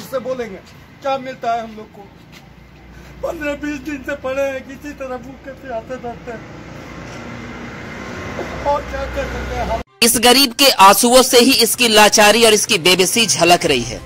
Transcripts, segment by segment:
से बोलेंगे क्या मिलता है हम लोग को। 15-20 दिन से पड़े हैं, किसी तरह भूखे से आते जाते हैं और क्या कर सकते हैं हम। इस गरीब के आंसुओं से ही इसकी लाचारी और इसकी बेबसी झलक रही है।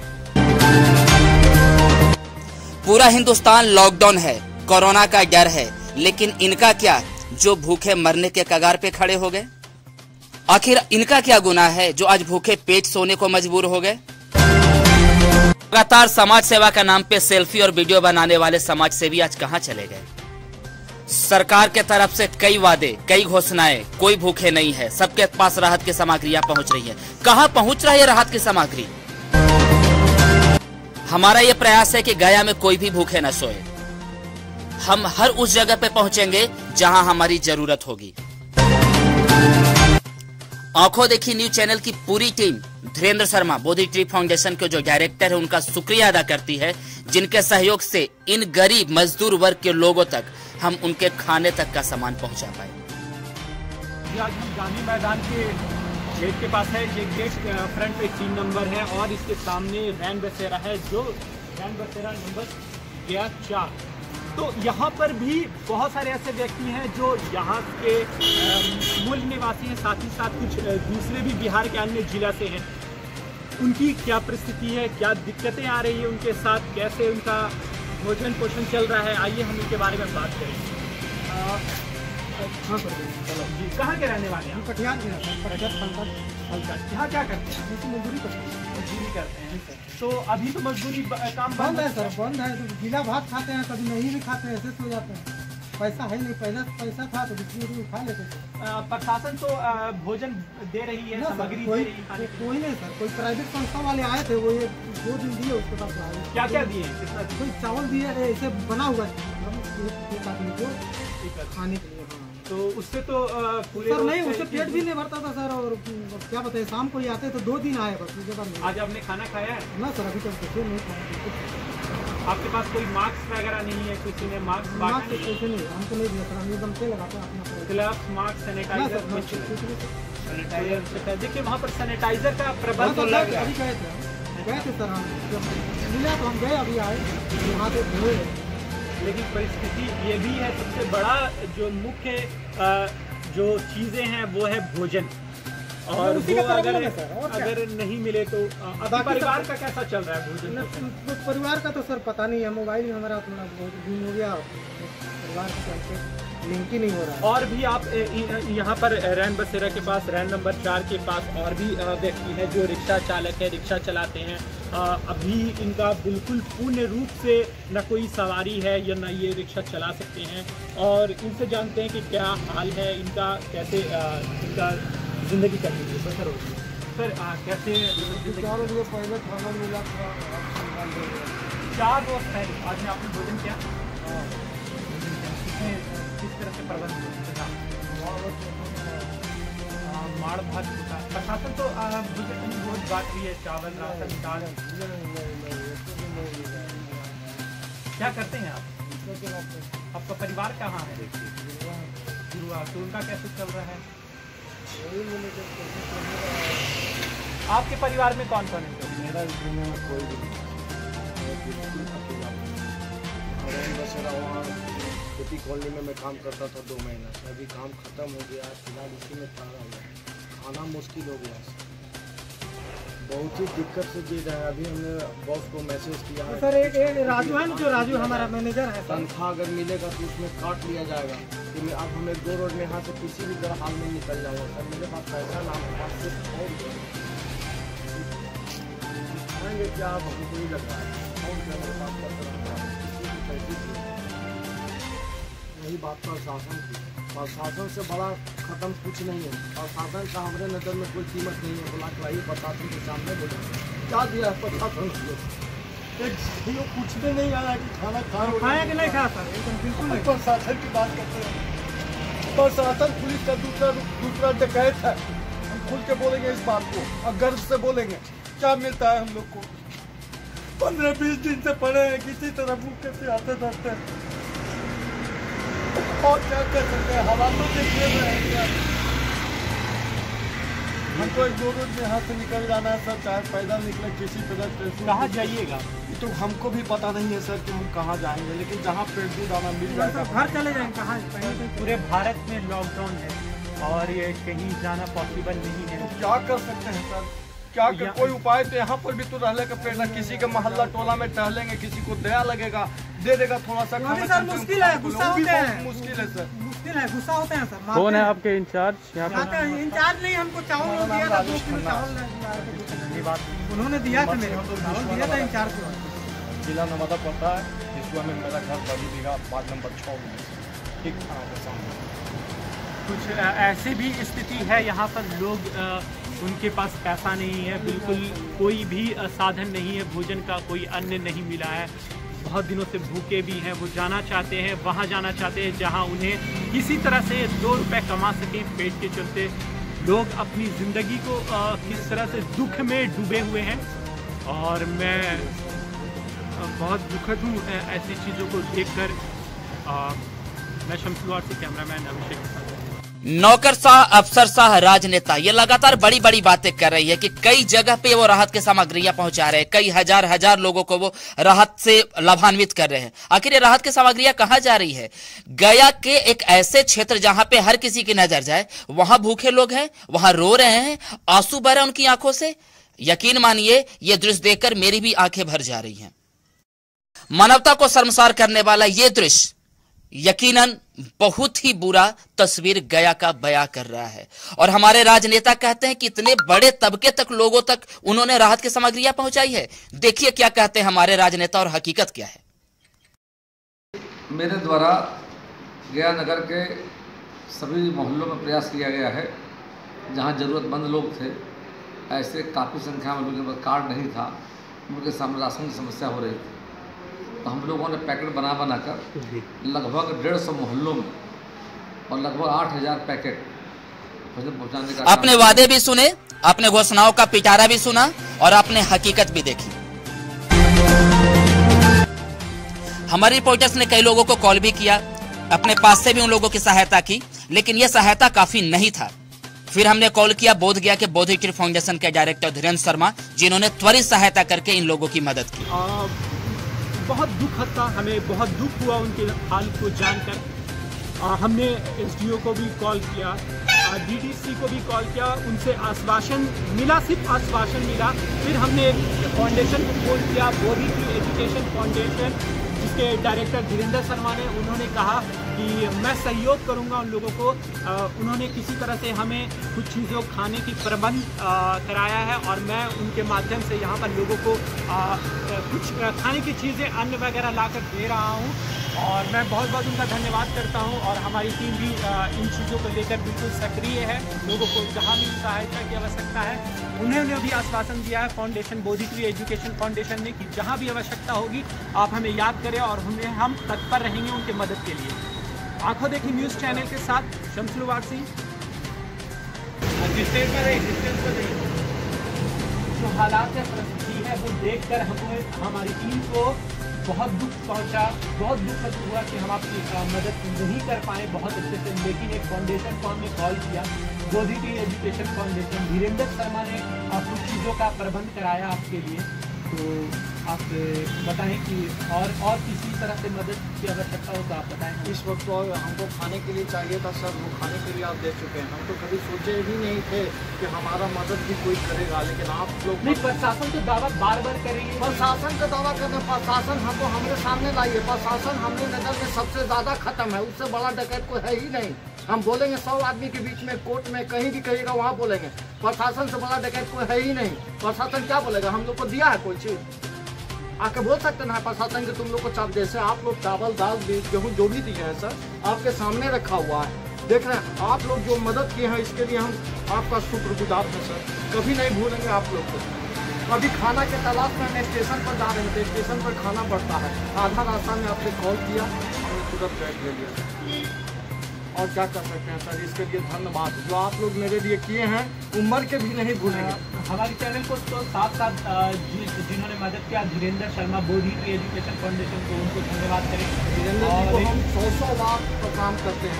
पूरा हिंदुस्तान लॉकडाउन है, कोरोना का डर है, लेकिन इनका क्या जो भूखे मरने के कगार पे खड़े हो गए। आखिर इनका क्या गुनाह है जो आज भूखे पेट सोने को मजबूर हो गए। लगातार समाज सेवा का नाम पे सेल्फी और वीडियो बनाने वाले समाज सेवी आज कहां चले गए। सरकार के तरफ से कई वादे, कई घोषणाएं, कोई भूखे नहीं है, सबके पास राहत की सामग्रियां पहुंच रही है। कहां पहुंच रही है राहत की सामग्री। हमारा ये प्रयास है कि गया में कोई भी भूखे न सोए। हम हर उस जगह पे पहुंचेंगे जहां हमारी जरूरत होगी। आंखों देखी न्यूज चैनल की पूरी team Dhirendra Sharma Bodhi tree foundation के जो डायरेक्टर है उनका शुक्रिया अदा करती है, जिनके सहयोग से इन गरीब मजदूर वर्ग के लोगों तक हम उनके खाने तक का सामान पहुंचा पाए। आज हम गांधी मैदान के गेट के पास है। ये गेट फ्रंट पे 3 नंबर है और इसके सामने रैन बसेरा है, जो रैन बसेरा नंबर गया 4। तो यहाँ पर भी बहुत सारे ऐसे व्यक्ति हैं जो यहाँ के मूल निवासी हैं, साथ ही साथ कुछ दूसरे भी बिहार के अन्य जिला से हैं। उनकी क्या परिस्थिति है, क्या दिक्कतें आ रही है उनके साथ, कैसे उनका भोजन पोषण चल रहा है, आइए हम इनके बारे में बात करेंगे। जी, कहाँ के रहने वाले हैं? कटिहार के यहाँ क्या करते हैं? मजदूरी करते हैं सर। तो अभी तो मजदूरी काम बंद है सर, बंद है। तो गीला भात खाते हैं, कभी नहीं भी खाते हैं, ऐसे सो जाते हैं। पैसा है नहीं, पहले पैसा था तो दूसरी खा लेते थे। प्रशासन तो भोजन दे रही है, सामग्री दे रही है। कोई नहीं सर, कोई प्राइवेट संस्था वाले आए थे, वो ये 2 दिन दिए, उसके बाद क्या क्या दिए? कितना? कोई चावल दिए, ऐसे बना हुआ एक आदमी को खाने के लिए। तो उससे तो पूरे सर नहीं, उससे पेट भी नहीं भरता था सर। और क्या बताए, शाम को ही आते तो 2 दिन आए बस, उसके बाद। आज आपने खाना खाया है? ना सर, अभी तक कुछ नहीं खाया। आपके पास कोई मास्क वगैरह नहीं है? किसी ने मास्क कैसे नहीं, हमको नहीं दिया सर, हम एकदम से लगाते हैं अपना ग्लव्स, मास्क, सैनिटाइजर। देखिए वहाँ पर सैनिटाइजर का प्रबंध तो लग रहा है। अभी गए थे सर, हम जब मिला तो हम गए, अभी आए यहाँ से हुए। लेकिन परिस्थिति ये भी है, सबसे बड़ा जो मुख्य जो चीज़ें हैं वो है भोजन। और वो अगर नहीं मिले तो अभी परिवार का कैसा चल रहा है भोजन? परिवार का तो सर पता नहीं है, मोबाइल में हमारा थोड़ा बहुत दिन हो गया, परिवार के लिंक ही नहीं हो रहा है। और भी आप यहाँ पर रैन बसेरा के पास, रैन नंबर 4 के पास और भी व्यक्ति हैं जो रिक्शा चालक है, रिक्शा चलाते हैं। अभी इनका बिल्कुल पूर्ण रूप से न कोई सवारी है या न ये रिक्शा चला सकते हैं। और इनसे जानते हैं कि क्या हाल है इनका, कैसे इनका जिंदगी चल रही है, बसर हो रही है। सर कैसे पहले खाना मिला था 4 रोज पहले, आज में आपने भोजन किया? किस तरह से प्रबंध माड़ भात होता? प्रशासन तो रोज बात रही है, चावल, राशन, दाल। क्या करते हैं आप? आपका परिवार कहाँ है? तो उनका कैसे चल रहा है? आपके परिवार में कौन कौन है? मेरा कोई भी वहाँ खेती कॉलोनी में मैं काम करता था 2 महीना से, अभी काम खत्म हो गया, फिलहाल इसी में पड़ा हुआ। खाना मुश्किल हो गया, बहुत ही दिक्कत से जी रहा है। अभी हमने बॉस को मैसेज किया है सर, एक राजू है, जो राजू हमारा मैनेजर है, तनख्वाह अगर मिलेगा तो उसमें काट लिया जाएगा कि मैं अब हमें 2 रोज में यहाँ से किसी भी तरह हाल में निकल जाऊँगा। सर मेरे पास पैसा ना खाएंगे क्या, अब हमको नहीं लग रहा है और क्या मेरे पास यही बात प्रशासन से बड़ा खत्म कुछ नहीं है। प्रशासन का हमारे नज़र में कोई कीमत नहीं है। बुला के वही प्रशासन के सामने बोले क्या दिया है प्रशासन को, कुछ भी नहीं आया कि खाना खाया कि नहीं खाया सर, एकदम बिल्कुल। प्रशासन की बात करते हैं, प्रशासन पुलिस का दूसरा डकैत है। हम खुल के बोलेंगे इस बात को और गर्व से बोलेंगे क्या मिलता है हम लोग को। 15-20 दिन से पड़े हैं, किसी तरह भूखे से आते जाते हैं और क्या कर सकते हैं, हालातों से खेल रहे हैं। हमको एक 2 रोज में यहाँ से निकल जाना है सर, चाहे पैदल निकले किसी तरह स्टेशन। कहाँ जाइएगा? तो हमको भी पता नहीं है सर कि हम कहाँ जाएंगे, लेकिन जहाँ पेट्रोल दाना मिल जाएगा घर चले जाएंगे। कहाँ पूरे भारत में लॉकडाउन है और ये कहीं जाना पॉसिबल नहीं है। क्या कर सकते हैं सर, क्या कर, कोई उपाय तो यहाँ पर भी तो रहने का प्रेरणा, किसी के मोहल्ला टोला में टहलेंगे, किसी को दया लगेगा, दे देगा थोड़ा सा खाना। सर मुश्किल है, गुस्सा होते हैं, मुश्किल है सर, मुश्किल है, गुस्सा होते हैं सर। कौन है आपके इंचार्ज यहाँ पे? इंचार्ज नहीं, हमको चावल दिया था, 2 किलो चावल उन्होंने दिया था, मेरे चावल दिया था इंचार्ज को। जिला नवादा पड़ता है, हिसुआ में मेरा घर बड़ी बीघा 5 नंबर 6 में, ठीक थाना के सामने। कुछ ऐसी भी स्थिति है यहाँ पर, लोग उनके पास पैसा नहीं है, बिल्कुल कोई भी साधन नहीं है, भोजन का कोई अन्न नहीं मिला है, बहुत दिनों से भूखे भी हैं। वो जाना चाहते हैं, वहाँ जाना चाहते हैं जहाँ उन्हें किसी तरह से 2 रुपए कमा सकें पेट के चलते। लोग अपनी ज़िंदगी को किस तरह से दुख में डूबे हुए हैं और मैं बहुत दुखद हूँ ऐसी चीज़ों को देखकर। मैं शमसुलवार से कैमरामैन अभिषेक के साथ। नौकरशाह, अफसरशाह, राजनेता ये लगातार बड़ी बड़ी बातें कर रही है कि कई जगह पे वो राहत की सामग्रियां पहुंचा रहे हैं, कई हजार लोगों को वो राहत से लाभान्वित कर रहे हैं। आखिर ये राहत की सामग्रियां कहां जा रही है? गया के एक ऐसे क्षेत्र जहां पे हर किसी की नजर जाए, वहां भूखे लोग हैं, वहां रो रहे हैं, आंसू बह रहे हैं उनकी आंखों से। यकीन मानिए ये दृश्य देखकर मेरी भी आंखें भर जा रही हैं। मानवता को शर्मसार करने वाला ये दृश्य यकीनन बहुत ही बुरा तस्वीर गया का बयां कर रहा है। और हमारे राजनेता कहते हैं कि इतने बड़े तबके तक लोगों तक उन्होंने राहत की सामग्रियां पहुंचाई है। देखिए क्या कहते हैं हमारे राजनेता और हकीकत क्या है। मेरे द्वारा गया नगर के सभी मोहल्लों में प्रयास किया गया है, जहां जरूरतमंद लोग थे, ऐसे काफ़ी संख्या में लोगों के पास कार्ड नहीं था, उनके सामने राशन की समस्या हो रही थी। तो हम लोगों ने पैकेट बनाकर लगभग 150 मोहल्लों में और लगभग 8000 पैकेट पहुँचाने का। आपने वादे भी सुने, आपने घोषणाओं का पिटारा भी सुना और आपने हकीकत भी देखी। हमारे रिपोर्टर्स ने कई लोगों को कॉल भी किया, अपने पास से भी उन लोगों की सहायता की, लेकिन यह सहायता काफी नहीं था। फिर हमने कॉल किया बोधगया के बोधिट्री फाउंडेशन के डायरेक्टर धीरेन्द्र शर्मा, जिन्होंने त्वरित सहायता करके इन लोगों की मदद की। बहुत दुखद था, हमें बहुत दुख हुआ उनके हाल को जानकर। हमने एसडीओ को भी कॉल किया, डीडीसी को भी कॉल किया, उनसे आश्वासन मिला, सिर्फ आश्वासन मिला। फिर हमने फाउंडेशन को कॉल किया, बोधिट्री एजुकेशन फाउंडेशन, जिसके डायरेक्टर धीरेन्द्र शर्मा ने, उन्होंने कहा कि मैं सहयोग करूंगा उन लोगों को। उन्होंने किसी तरह से हमें कुछ चीज़ों खाने की प्रबंध कराया है और मैं उनके माध्यम से यहाँ पर लोगों को कुछ खाने की चीज़ें, अन्न वगैरह लाकर दे रहा हूँ और मैं बहुत बहुत उनका धन्यवाद करता हूँ। और हमारी टीम भी इन चीज़ों को लेकर बिल्कुल सक्रिय है। लोगों को जहाँ भी सहायता की आवश्यकता है, उन्होंने भी आश्वासन दिया है फाउंडेशन, बोधिट्री एजुकेशन फाउंडेशन ने, कि जहाँ भी आवश्यकता होगी आप हमें याद करें और हम तत्पर रहेंगे उनकी मदद के लिए। आंखों देखी न्यूज़ चैनल के साथ शमसुलवार सिंह। जो हालात है, परिस्थिति है, वो देखकर हमारी टीम को बहुत दुख पहुंचा, बहुत दुखद हुआ कि हम आपकी मदद नहीं कर पाए बहुत अच्छे से। लेकिन एक फाउंडेशन को हमने कॉल किया, बोधिट्री एजुकेशन फाउंडेशन, धीरेन्द्र शर्मा ने कुछ चीज़ों का प्रबंध कराया आपके लिए। तो आप बताएं कि और किसी तरह से मदद की आवश्यकता हो तो आप बताएं। इस वक्त तो हमको खाने के लिए चाहिए था सर, वो खाने के लिए आप दे चुके हैं। हम तो कभी सोचे ही नहीं थे कि हमारा मदद भी कोई करेगा, लेकिन आप लोग नहीं, प्रशासन तो दावा बार बार करेंगे, प्रशासन का दावा करना, प्रशासन हमको हमारे सामने लाइए। प्रशासन हमने नगर में सबसे ज़्यादा खत्म है, उससे बड़ा डकैत कोई है ही नहीं। हम बोलेंगे 100 आदमी के बीच में, कोर्ट में, कहीं भी कहिएगा वहाँ बोलेंगे, प्रशासन से बड़ा डकैत कोई है ही नहीं। प्रशासन क्या बोलेगा? हम लोग को दिया है कोई चीज़? आके बोल सकते ना प्रशासन के तुम लोग को चाप, जैसे आप लोग चावल, दाल, गेहूँ जो भी दिए हैं सर, आपके सामने रखा हुआ है, देख रहे हैं। आप लोग जो मदद किए हैं इसके लिए हम आपका शुक्रगुजार हैं सर, कभी नहीं भूलेंगे आप लोग को। कभी खाना के तलाश में हम स्टेशन पर जा रहे थे, स्टेशन पर खाना बढ़ता है, आधा रास्ता में आपसे कॉल किया, हमने तुरंत बैठ ले लिया। और क्या कर सकते हैं सर, इसके लिए धन्यवाद। जो आप लोग मेरे लिए किए हैं, उम्र के भी नहीं भूलेंगे। हमारे चैनल को तो साथ साथ जिन्होंने मदद किया, धीरेन्द्र शर्मा, बोधिट्री एजुकेशन फाउंडेशन को, उनको धन्यवाद करें। धीरेन्द्र जी को हम 100 बार पर काम करते हैं,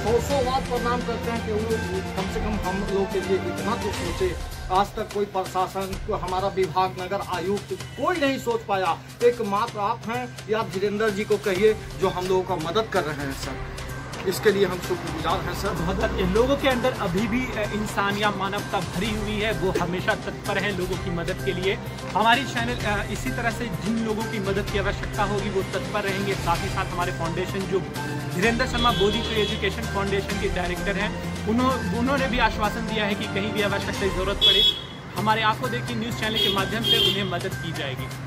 सौ बार प्रणाम करते हैं कि वो कम से कम हम लोग के लिए इतना तो सोचे। आज तक कोई प्रशासन, कोई हमारा विभाग, नगर आयुक्त, कोई नहीं सोच पाया। एकमात्र आप हैं या धीरेन्द्र जी को कहिए जो हम लोगों का मदद कर रहे हैं सर, इसके लिए हम शुक्रगुजार हैं सर। बहुत लोगों के अंदर अभी भी इंसान या मानवता भरी हुई है, वो हमेशा तत्पर है लोगों की मदद के लिए। हमारी चैनल इसी तरह से जिन लोगों की मदद की आवश्यकता होगी वो तत्पर रहेंगे। साथ ही साथ हमारे फाउंडेशन जो Dhirendra Sharma Bodhi free education foundation के डायरेक्टर हैं, उन्होंने भी आश्वासन दिया है कि कहीं भी आवश्यकता की जरूरत पड़े हमारे आंखों देखी न्यूज़ चैनल के माध्यम से उन्हें मदद की जाएगी।